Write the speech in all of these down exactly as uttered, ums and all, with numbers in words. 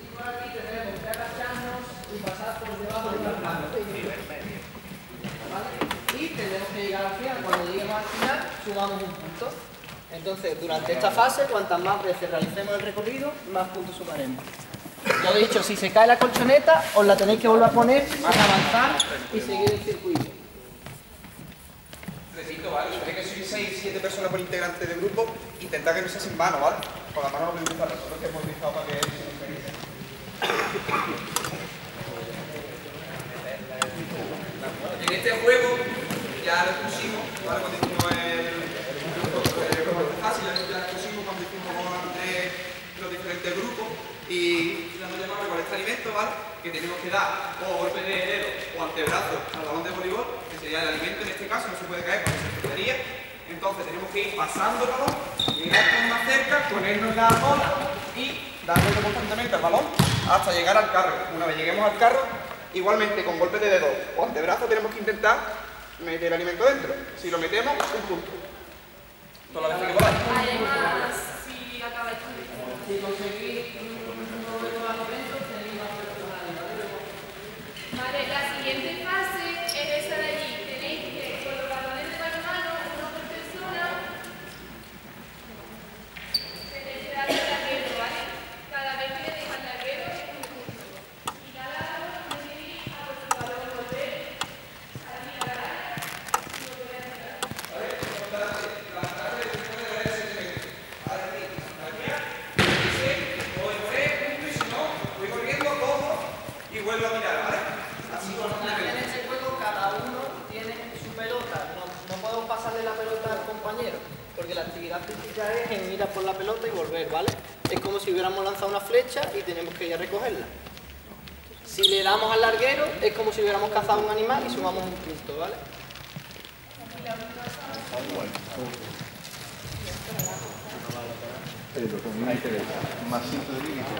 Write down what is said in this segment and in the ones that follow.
Y por aquí tenemos que agacharnos y pasar por debajo de la planta. ¿Vale? Y tenemos que llegar al final. Cuando lleguemos al final, sumamos un punto. Entonces, durante esta fase, cuantas más veces realicemos el recorrido, más puntos sumaremos. Ya he dicho, si se cae la colchoneta, os la tenéis que volver a poner para avanzar y seguir el circuito. Repito, ¿vale? Sé que sois seis, siete personas por integrante de grupo, intentad que no sea sin mano, ¿vale? Con la mano no podéis usar, nosotros que hemos utilizado para que se nos permita. En este juego ya lo pusimos, ¿vale? Cuando hicimos el grupo fácil, ya lo pusimos cuando hicimos entre los diferentes grupos y nos llamamos con este alimento, ¿vale? Que tenemos que dar o golpe de dedo o antebrazo al balón de voleibol, que sería el alimento en este caso, no se puede caer porque se perdería. Entonces tenemos que ir pasando el balón, llegar más cerca, ponernos la bola y darle constantemente al balón hasta llegar al carro. Una vez lleguemos al carro, igualmente con golpe de dedo o antebrazo tenemos que intentar meter el alimento dentro. Si lo metemos, un punto. Toda la vez que podáis. Además, si acabáis con esto. Si conseguís un momento más momento, tenéis más personalidad. Vale, la siguiente fase es esa de allí. Tenéis que, con los balones de mano a mano, uno por persona, tenéis que darle al larguero, ¿vale? Cada vez que le deis al larguero es un punto. Y cada uno tiene que ir a vuestro balón, volver a la misma área y volver a entrar. Y vuelvo a mirar, ¿vale? Así como en ese juego cada uno tiene su pelota, no, no podemos pasarle la pelota al compañero, porque la actividad física es en ir a por la pelota y volver, ¿vale? Es como si hubiéramos lanzado una flecha y tenemos que ir a recogerla. Si le damos al larguero, es como si hubiéramos cazado un animal y sumamos un punto, ¿vale? Pero con un masito de límite.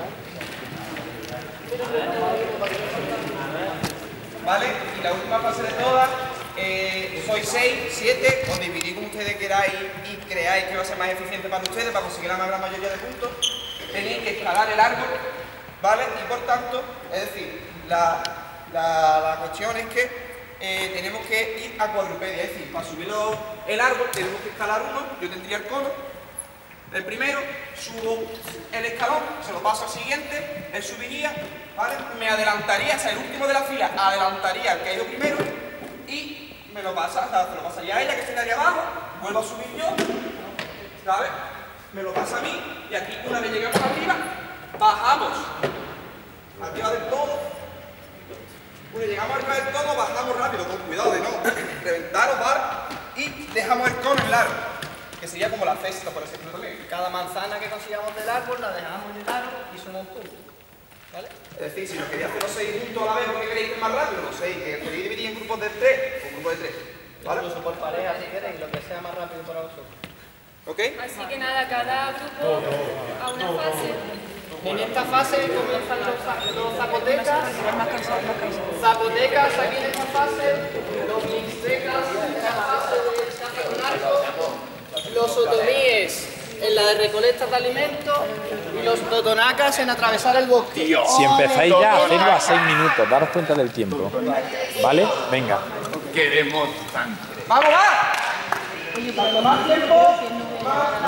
¿Vale? Y la última fase de todas, eh, sois seis, siete, os dividís como ustedes queráis y creáis que va a ser más eficiente para ustedes, para conseguir la más gran mayoría de puntos. Tenéis que escalar el árbol, ¿vale? Y por tanto, es decir, la, la, la cuestión es que eh, tenemos que ir a cuadrupedia, es decir, para subir el árbol tenemos que escalar uno, yo tendría el cono. El primero, subo el escalón, se lo paso al siguiente, él subiría, ¿vale? Me adelantaría, o sea, el último de la fila adelantaría al que ha ido primero y me lo pasa, o sea, se lo pasaría a ella que estaría abajo, vuelvo a subir yo, ¿sabes? Me lo pasa a mí y aquí una vez llegamos arriba, bajamos arriba del todo. Una vez llegamos arriba del todo, bajamos rápido, con cuidado de no reventar o par y dejamos el cono en largo, que sería como la cesta, por ejemplo, también. Cada manzana que consigamos del árbol la dejamos en el árbol y sumamos puntos, ¿vale? Es decir, si lo queréis hacer los seis juntos a la vez, ¿por qué queréis ir más rápido? Los seis, que queréis dividir en grupos de tres, o grupos de tres, ¿vale? Incluso por pareja, si queréis, lo que sea más rápido para vosotros. ¿Ok? Así que nada, cada grupo a una fase. En esta fase comienzan los, los zapotecas, zapotecas aquí en esta fase, los mixtecas en esta fase de caza con arco, los otomíes en la de recolectas de alimentos y los totonacas en atravesar el bosque. Si empezáis ya a hacerlo a seis minutos, daros cuenta del tiempo. ¿Vale? Venga. Queremos tanto. ¡Vamos, va! Cuanto más tiempo, más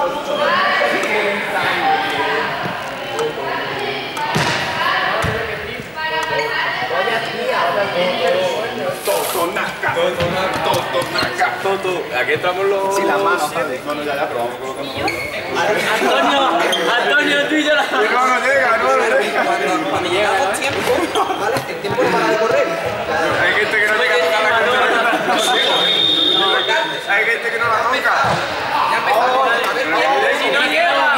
Totonaca. Totonaca. Toto. Aquí estamos los... Sí, las manos. No, no, ya, ya, pero vamos colocando. Antonio, Antonio, tú y yo la... No, no llega, no, no llega. Cuando llegamos tiempo, ¿vale? El tiempo no para de correr. Hay gente que no llega a tocar la cartera. Hay gente que no la toca. Ya empezamos. A ver, bien. Si no llega...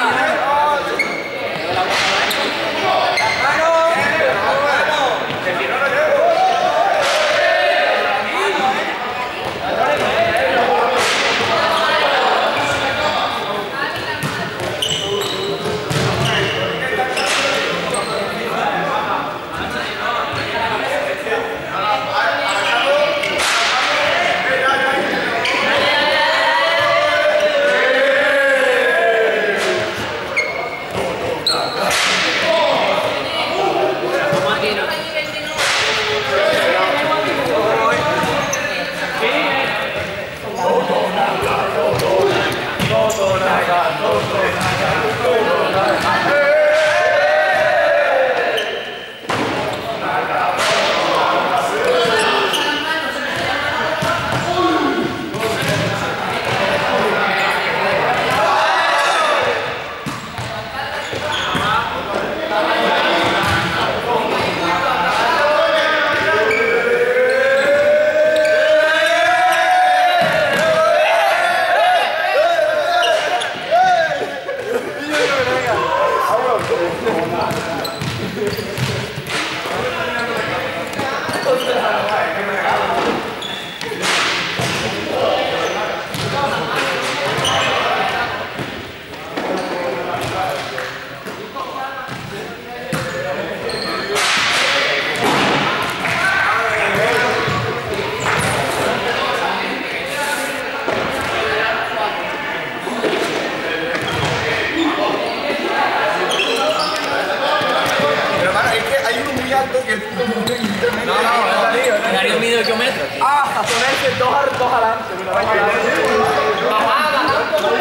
tanto que el puto mundo en internet. No, no, no. Darío mide ocho metros. Ah, hasta ponerse dos al dos adelante. Baja, baja un poco.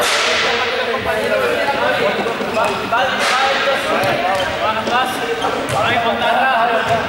Ay, montarla.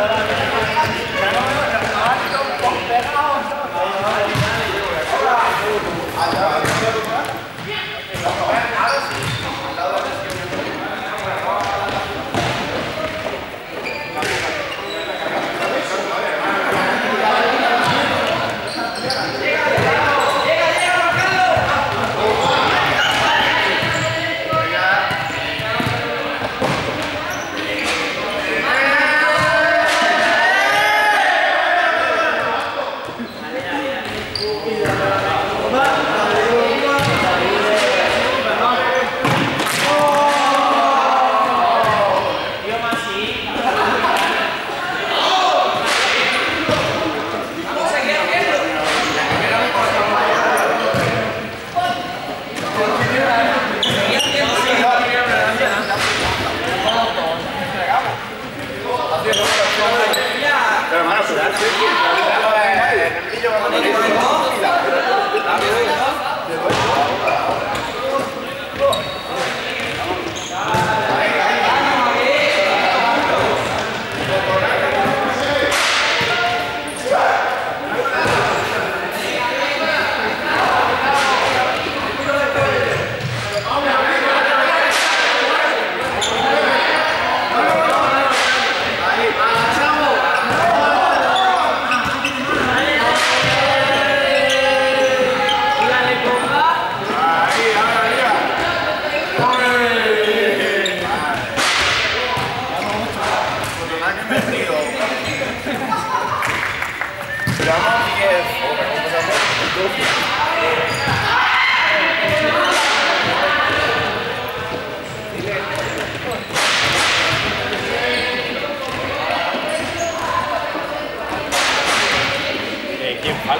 ¿Quién falta?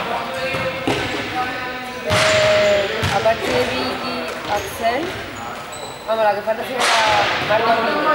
Eh, aparte de Vicky, Axel, vamos, la que falta sería la Marta Domínguez.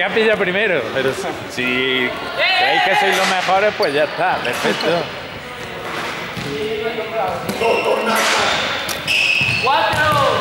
quería pillar primero, pero si creéis que sois los mejores, pues ya está, perfecto. ¡Cuatro!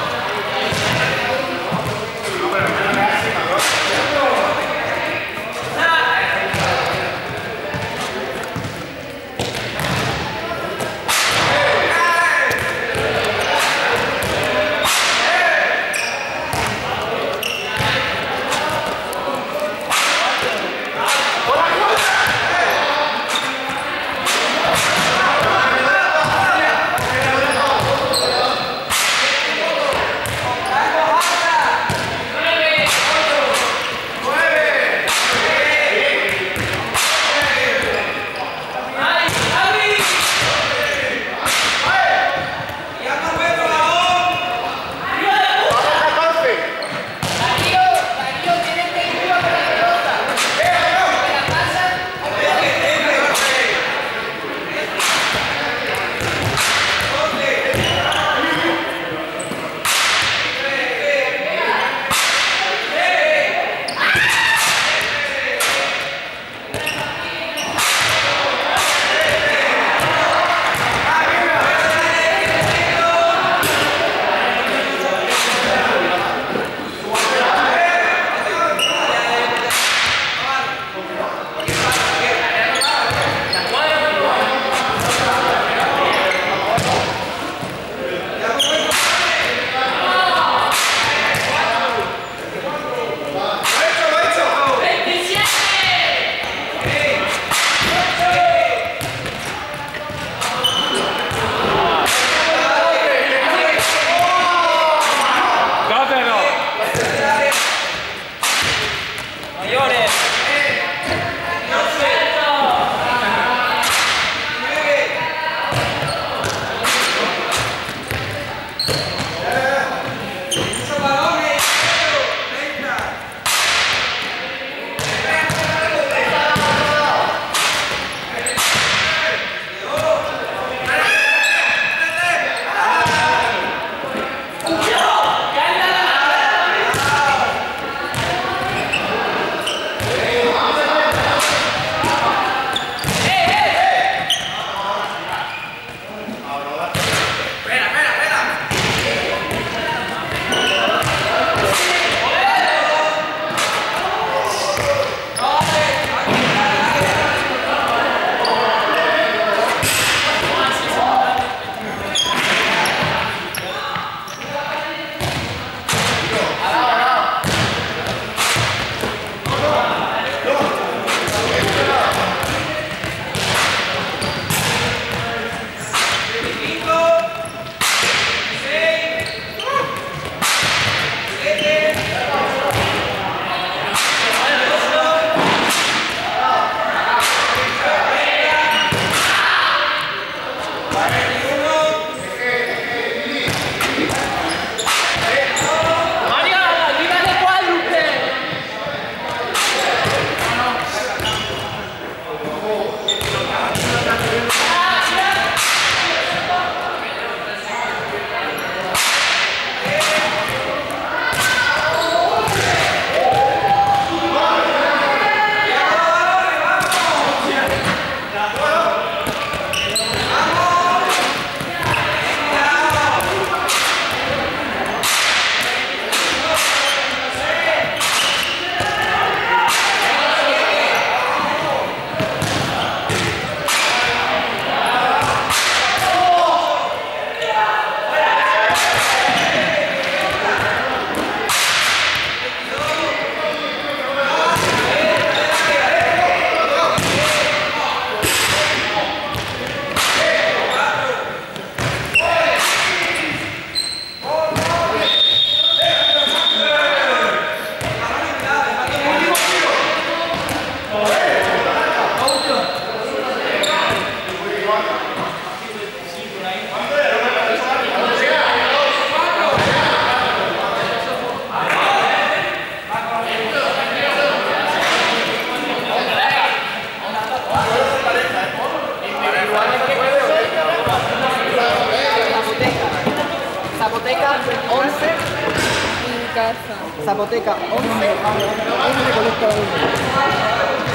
casa. Zapoteca once, en Recoleta uno.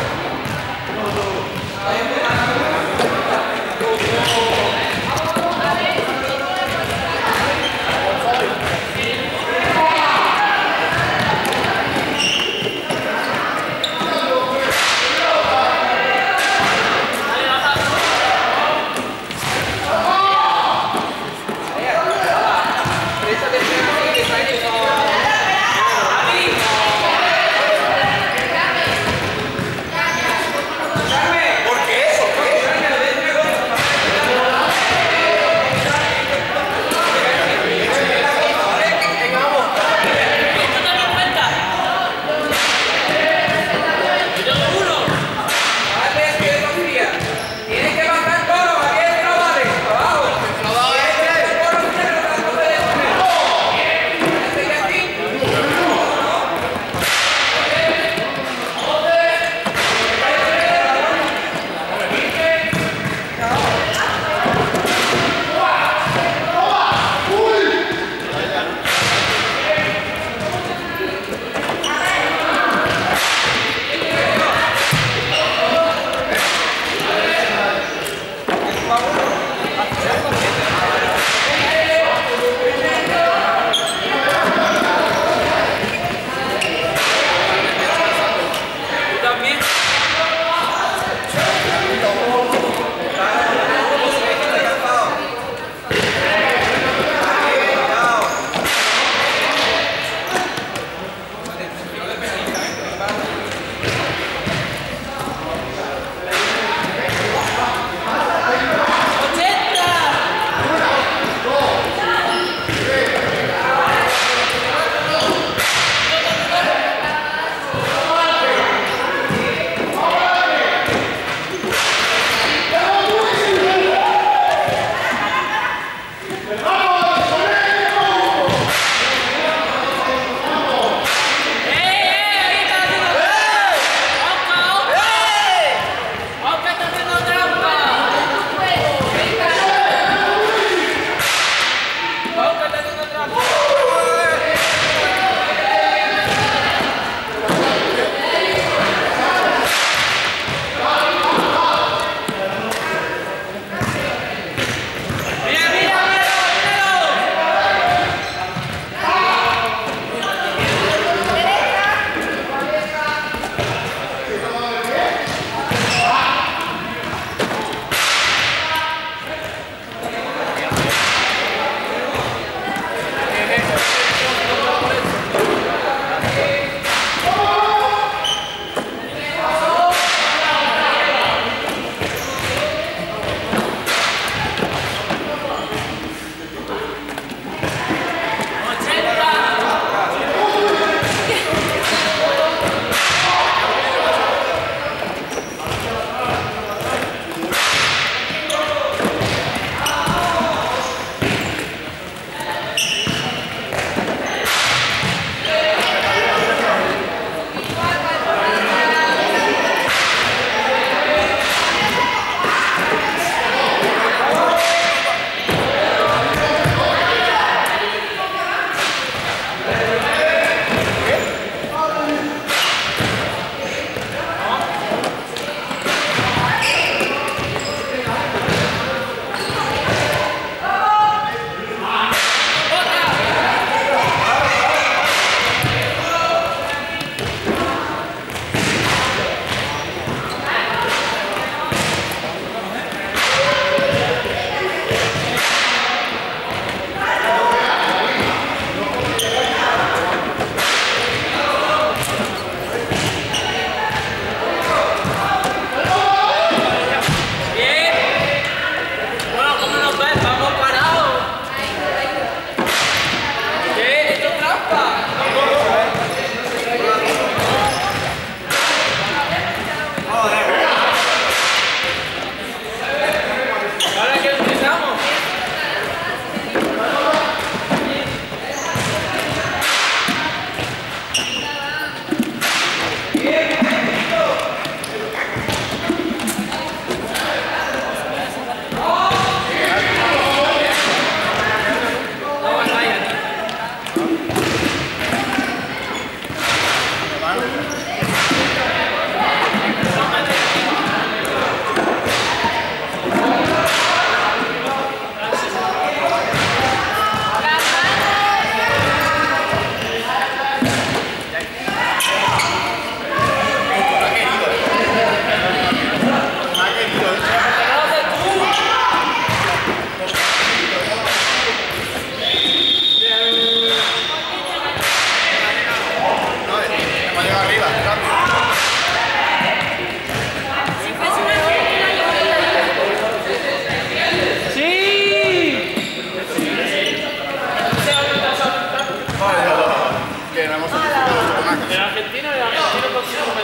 ¿Por qué eso? ¿Qué?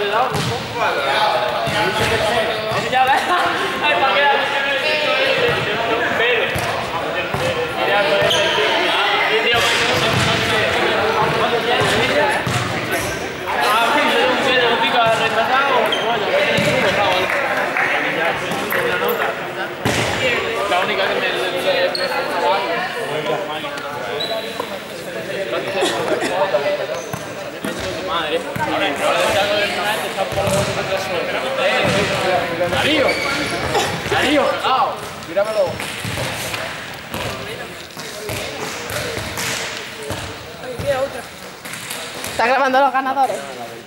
cuadrado, ¿no? Cuadrado. Ya ves. Ay, para que la pero. Mira, pues el tío. Ah, sí, un pelo, un pico retrasado. Bueno, una nota. La única que me madre. Ahora, ahora descargo directamente, está por los otros. Darío. Darío. Ah, míramelo. ¿Está grabando los ganadores?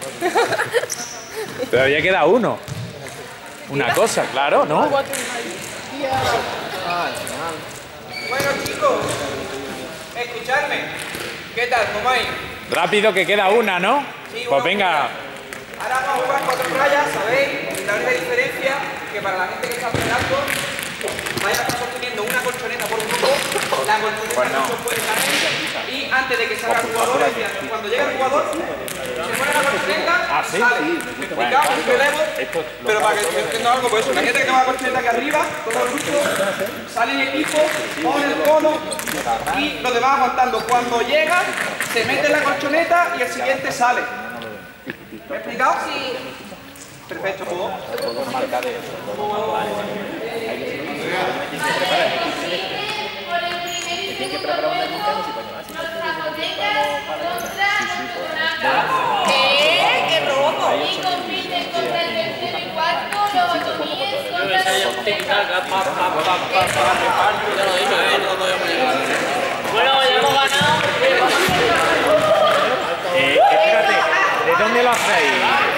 Todavía queda uno. Una cosa, claro, ¿no? Bueno chicos, escuchadme. ¿Qué tal? ¿Cómo vais? Rápido que queda una, ¿no? Sí, Pues una. venga. Ahora vamos a jugar cuatro rayas, ¿sabéis? Darle de diferencia que para la gente que está esperando vaya a estar sosteniendo una colchoneta por grupo, la colchoneta Pues no. no se puede caer y antes de que salga el jugador, es decir, cuando llegue el jugador, se pone la colchoneta ¿Ah, y sí? sale. Sí. ¿Me explicamos? Un relevo, pero para que entiendan algo, pues eso, la gente que va a la colchoneta aquí arriba, todo el grupo, sale en equipo, pone el cono y los demás aguantando. Cuando llega, se mete en la colchoneta y el siguiente sale. ¿Me he explicado? Sí. Perfecto, ¿puedo? ¿Qué? ¡Qué robo! Y compiten contra el tercero y cuarto, los otomíes contra los Bueno, ya hemos ganado. Eh, espérate, ¿de dónde lo hacéis?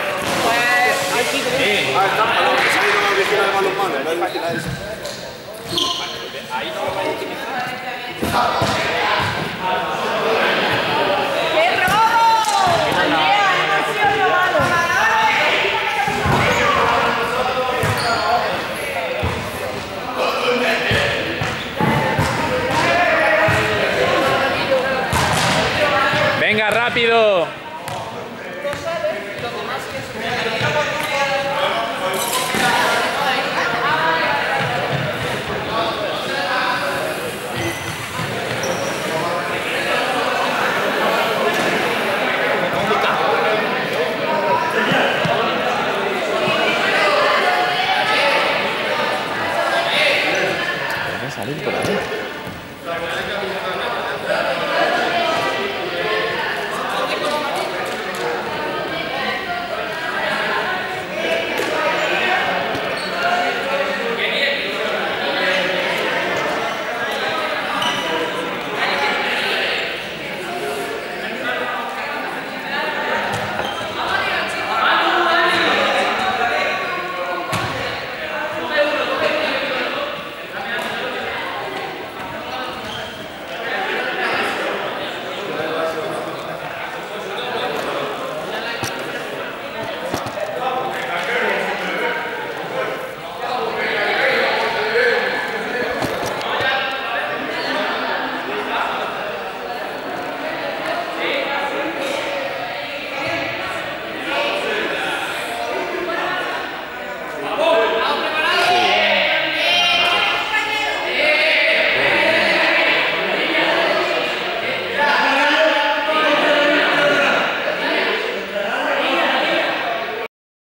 ¡Qué robo! ¡Andrea, hemos sido robados! Venga, rápido.